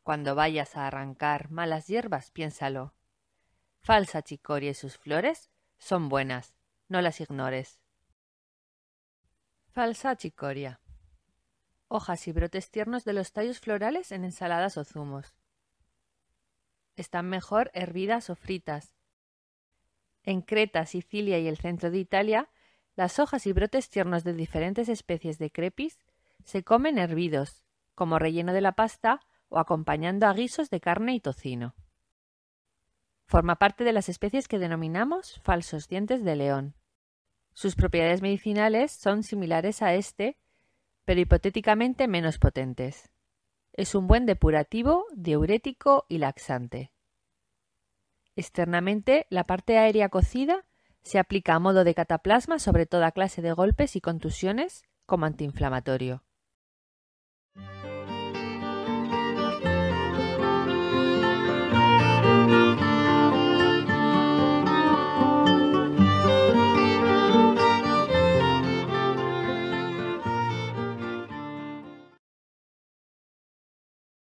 Cuando vayas a arrancar malas hierbas, piénsalo. Falsa chicoria y sus flores son buenas, no las ignores. Falsa chicoria. Hojas y brotes tiernos de los tallos florales en ensaladas o zumos. Están mejor hervidas o fritas. En Creta, Sicilia y el centro de Italia, las hojas y brotes tiernos de diferentes especies de crepis se comen hervidos, como relleno de la pasta o acompañando a guisos de carne y tocino. Forma parte de las especies que denominamos falsos dientes de león. Sus propiedades medicinales son similares a este, pero hipotéticamente menos potentes. Es un buen depurativo, diurético y laxante. Externamente, la parte aérea cocida se aplica a modo de cataplasma sobre toda clase de golpes y contusiones como antiinflamatorio.